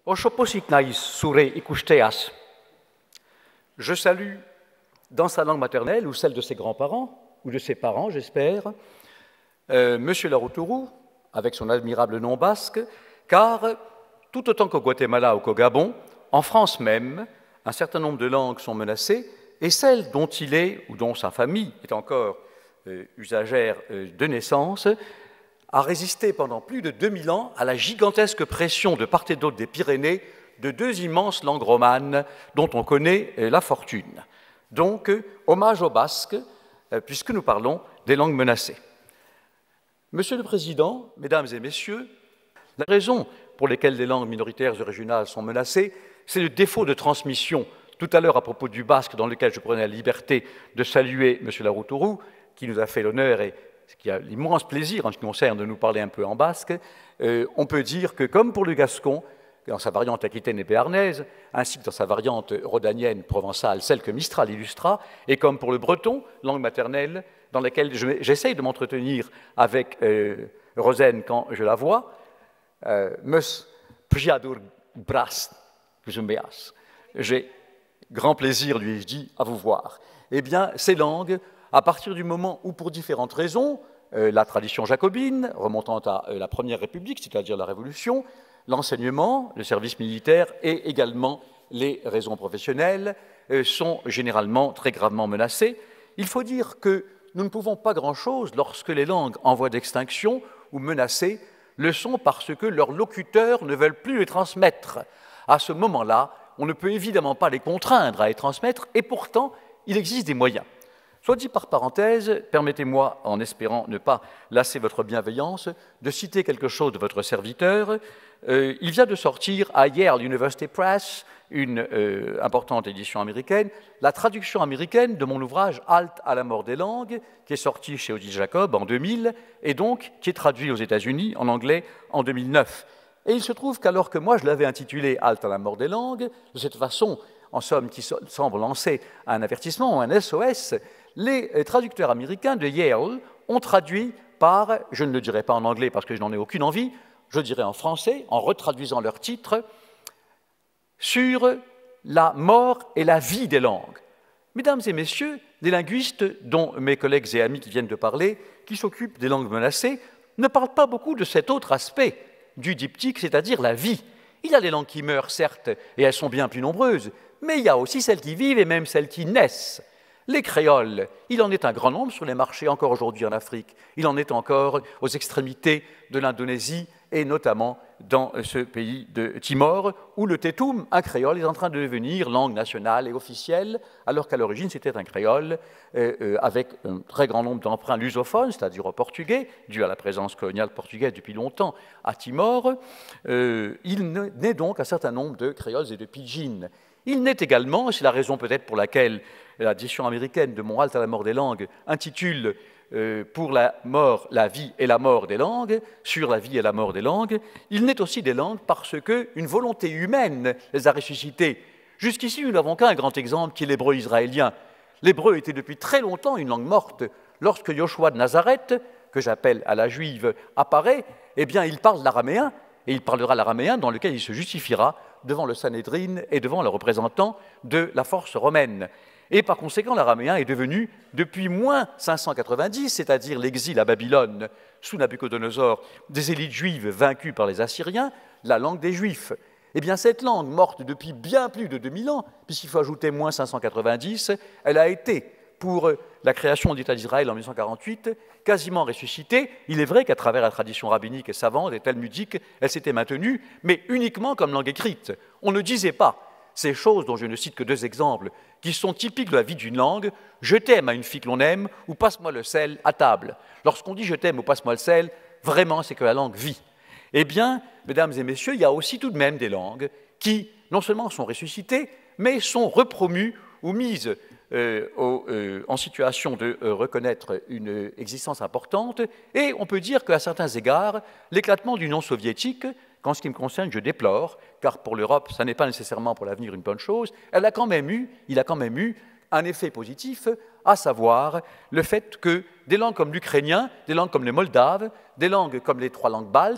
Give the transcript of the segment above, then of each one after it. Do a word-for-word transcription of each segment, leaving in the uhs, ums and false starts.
Oshoposiknaïs sure ikusteas. Je salue dans sa langue maternelle ou celle de ses grands-parents, ou de ses parents, j'espère, euh, M. Laroutourou, avec son admirable nom basque, car tout autant qu'au Guatemala ou qu'au Gabon, en France même, un certain nombre de langues sont menacées, et celle dont il est, ou dont sa famille est encore euh, usagère euh, de naissance, a résisté pendant plus de deux mille ans à la gigantesque pression de part et d'autre des Pyrénées de deux immenses langues romanes dont on connaît euh, la fortune. Donc, euh, hommage aux Basques, euh, puisque nous parlons des langues menacées. Monsieur le Président, Mesdames et Messieurs, la raison pour laquelle les langues minoritaires et régionales sont menacées, c'est le défaut de transmission. Tout à l'heure, à propos du basque, dans lequel je prenais la liberté de saluer M. Laroutourou, qui nous a fait l'honneur et qui a l'immense plaisir, en ce qui concerne, de nous parler un peu en basque, euh, on peut dire que, comme pour le gascon, dans sa variante aquitaine et béarnaise, ainsi que dans sa variante rhodanienne, provençale, celle que Mistral illustra, et comme pour le breton, langue maternelle, dans laquelle j'essaye de m'entretenir avec euh, Rosen quand je la vois, euh, Mus Priadur Brast, j'ai grand plaisir, lui ai-je dit, à vous voir. Eh bien, ces langues, à partir du moment où, pour différentes raisons, euh, la tradition jacobine, remontant à euh, la Première République, c'est-à-dire la Révolution, l'enseignement, le service militaire et également les raisons professionnelles euh, sont généralement très gravement menacées. Il faut dire que nous ne pouvons pas grand-chose lorsque les langues en voie d'extinction ou menacées le sont parce que leurs locuteurs ne veulent plus les transmettre. À ce moment-là, on ne peut évidemment pas les contraindre à les transmettre, et pourtant, il existe des moyens. Soit dit par parenthèse, permettez-moi, en espérant ne pas lasser votre bienveillance, de citer quelque chose de votre serviteur. Euh, il vient de sortir à Yale University Press, une euh, importante édition américaine, la traduction américaine de mon ouvrage « Halte à la mort des langues », qui est sorti chez Odile Jacob en deux mille, et donc qui est traduit aux États-Unis en anglais en deux mille neuf. Et il se trouve qu'alors que moi je l'avais intitulé « Halte à la mort des langues », de cette façon, en somme, qui semble lancer un avertissement, un S O S, les traducteurs américains de Yale ont traduit par, je ne le dirai pas en anglais parce que je n'en ai aucune envie, je dirais en français, en retraduisant leur titre, sur la mort et la vie des langues. Mesdames et messieurs, les linguistes, dont mes collègues et amis qui viennent de parler, qui s'occupent des langues menacées, ne parlent pas beaucoup de cet autre aspect du diptyque, c'est-à-dire la vie. Il y a les langues qui meurent, certes, et elles sont bien plus nombreuses, mais il y a aussi celles qui vivent et même celles qui naissent. Les créoles, il en est un grand nombre sur les marchés encore aujourd'hui en Afrique. Il en est encore aux extrémités de l'Indonésie et notamment dans ce pays de Timor, où le tétoum, un créole, est en train de devenir langue nationale et officielle, alors qu'à l'origine c'était un créole euh, euh, avec un très grand nombre d'emprunts lusophones, c'est-à-dire au portugais, dû à la présence coloniale portugaise depuis longtemps à Timor. Euh, il naît donc un certain nombre de créoles et de pidgins. Il naît également, c'est la raison peut-être pour laquelle l'édition américaine de Mon Halte à la mort des langues intitule euh, Pour la mort, la vie et la mort des langues, sur la vie et la mort des langues, il naît aussi des langues parce qu'une volonté humaine les a ressuscitées. Jusqu'ici, nous n'avons qu'un grand exemple qui est l'hébreu israélien. L'hébreu était depuis très longtemps une langue morte. Lorsque Yoshua de Nazareth, que j'appelle à la juive, apparaît, eh bien, il parle l'araméen, et il parlera l'araméen dans lequel il se justifiera devant le Sanhédrin et devant le représentant de la force romaine. Et par conséquent, l'araméen est devenu, depuis moins cinq cent quatre-vingt-dix, c'est-à-dire l'exil à Babylone sous Nabuchodonosor des élites juives vaincues par les Assyriens, la langue des Juifs. Eh bien, cette langue, morte depuis bien plus de deux mille ans, puisqu'il faut ajouter moins cinq cent quatre-vingt-dix, elle a été, pour la création d'État d'Israël en mille neuf cent quarante-huit, quasiment ressuscitée. Il est vrai qu'à travers la tradition rabbinique et savante et talmudique, elle s'était maintenue, mais uniquement comme langue écrite. On ne disait pas ces choses dont je ne cite que deux exemples, qui sont typiques de la vie d'une langue, « je t'aime à une fille que l'on aime » ou « passe-moi le sel à table ». Lorsqu'on dit « je t'aime » ou « passe-moi le sel », vraiment c'est que la langue vit. Eh bien, mesdames et messieurs, il y a aussi tout de même des langues qui, non seulement sont ressuscitées, mais sont repromues ou mises euh, au, euh, en situation de euh, reconnaître une existence importante, et on peut dire qu'à certains égards, l'éclatement de l'Union soviétique, qu'en ce qui me concerne, je déplore, car pour l'Europe, ça n'est pas nécessairement pour l'avenir une bonne chose, elle a quand même eu, il a quand même eu un effet positif, à savoir le fait que des langues comme l'ukrainien, des langues comme le moldave, des langues comme les trois langues baltes,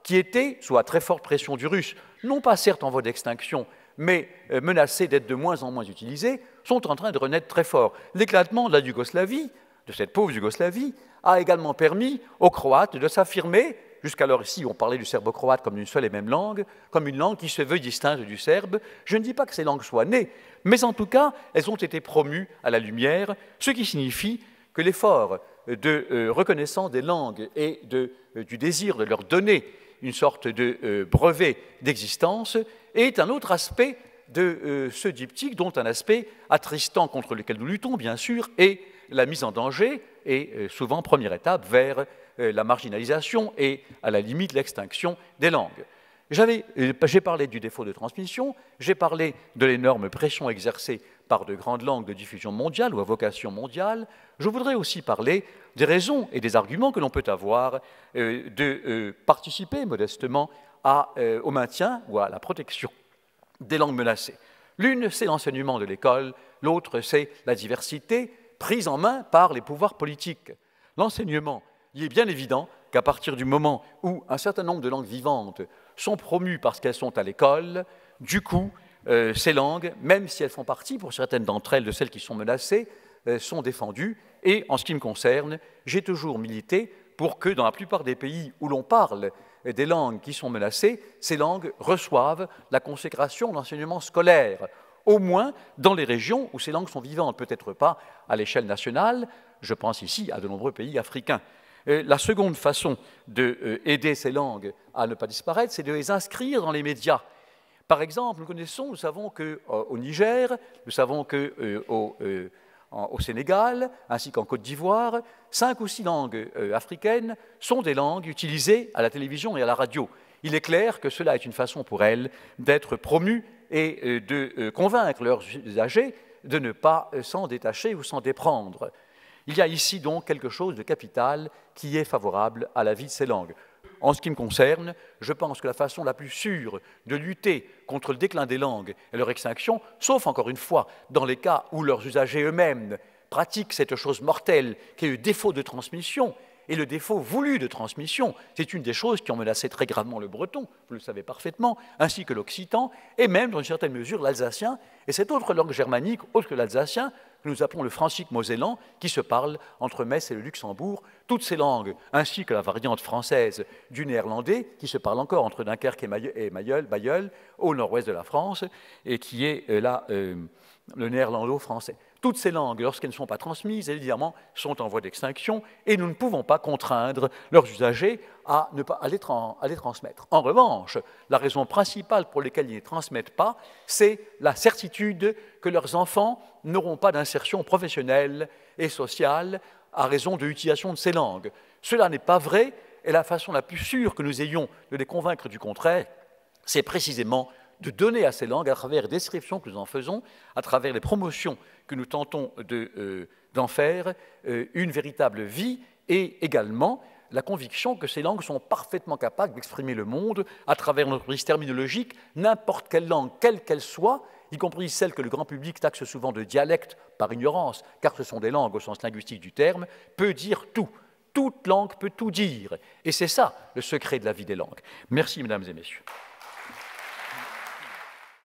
qui étaient, sous la très forte pression du russe, non pas certes en voie d'extinction, mais euh, menacées d'être de moins en moins utilisées, sont en train de renaître très fort. L'éclatement de la Yougoslavie, de cette pauvre Yougoslavie, a également permis aux Croates de s'affirmer. Jusqu'alors, ici, on parlait du serbo-croate comme d'une seule et même langue, comme une langue qui se veut distincte du serbe. Je ne dis pas que ces langues soient nées, mais en tout cas, elles ont été promues à la lumière, ce qui signifie que l'effort de euh, reconnaissance des langues et de, euh, du désir de leur donner une sorte de euh, brevet d'existence est un autre aspect de euh, ce diptyque, dont un aspect attristant contre lequel nous luttons, bien sûr, est la mise en danger, et euh, souvent première étape vers euh, la marginalisation et, à la limite, l'extinction des langues. J'avais, euh, j'ai parlé du défaut de transmission, j'ai parlé de l'énorme pression exercée par de grandes langues de diffusion mondiale ou à vocation mondiale. Je voudrais aussi parler des raisons et des arguments que l'on peut avoir euh, de euh, participer modestement à, euh, au maintien ou à la protection des langues menacées. L'une, c'est l'enseignement de l'école, l'autre, c'est la diversité prise en main par les pouvoirs politiques. L'enseignement, il est bien évident qu'à partir du moment où un certain nombre de langues vivantes sont promues parce qu'elles sont à l'école, du coup, euh, ces langues, même si elles font partie, pour certaines d'entre elles, de celles qui sont menacées, euh, sont défendues. Et en ce qui me concerne, j'ai toujours milité pour que, dans la plupart des pays où l'on parle des langues qui sont menacées, ces langues reçoivent la consécration de l'enseignement scolaire, au moins dans les régions où ces langues sont vivantes, peut-être pas à l'échelle nationale, je pense ici à de nombreux pays africains. La seconde façon d'aider ces langues à ne pas disparaître, c'est de les inscrire dans les médias. Par exemple, nous connaissons, nous savons qu'au Niger, nous savons qu'au euh, au Sénégal, ainsi qu'en Côte d'Ivoire, cinq ou six langues euh, africaines sont des langues utilisées à la télévision et à la radio. Il est clair que cela est une façon pour elles d'être promues et euh, de euh, convaincre leurs usagers de ne pas euh, s'en détacher ou s'en déprendre. Il y a ici donc quelque chose de capital qui est favorable à la vie de ces langues. En ce qui me concerne, je pense que la façon la plus sûre de lutter contre le déclin des langues et leur extinction, sauf encore une fois dans les cas où leurs usagers eux-mêmes pratiquent cette chose mortelle qui est le défaut de transmission, et le défaut voulu de transmission, c'est une des choses qui ont menacé très gravement le breton, vous le savez parfaitement, ainsi que l'occitan, et même dans une certaine mesure l'alsacien, et cette autre langue germanique, autre que l'alsacien, que nous appelons le francique mosellan, qui se parle entre Metz et le Luxembourg. Toutes ces langues, ainsi que la variante française du néerlandais, qui se parle encore entre Dunkerque et Bailleul, Bailleul au nord-ouest de la France, et qui est euh, là euh, le néerlando-français. Toutes ces langues, lorsqu'elles ne sont pas transmises, évidemment, sont en voie d'extinction, et nous ne pouvons pas contraindre leurs usagers à ne pas à les, tra à les transmettre. En revanche, la raison principale pour laquelle ils ne les transmettent pas, c'est la certitude que leurs enfants n'auront pas d'insertion professionnelle et sociale à raison de l'utilisation de ces langues. Cela n'est pas vrai, et la façon la plus sûre que nous ayons de les convaincre du contraire, c'est précisément de donner à ces langues, à travers les descriptions que nous en faisons, à travers les promotions que nous tentons de, euh, d'en faire, euh, une véritable vie, et également la conviction que ces langues sont parfaitement capables d'exprimer le monde à travers notre prise terminologique, n'importe quelle langue, quelle qu'elle soit, y compris celles que le grand public taxe souvent de dialectes par ignorance, car ce sont des langues au sens linguistique du terme, peut dire tout. Toute langue peut tout dire. Et c'est ça le secret de la vie des langues. Merci, mesdames et messieurs.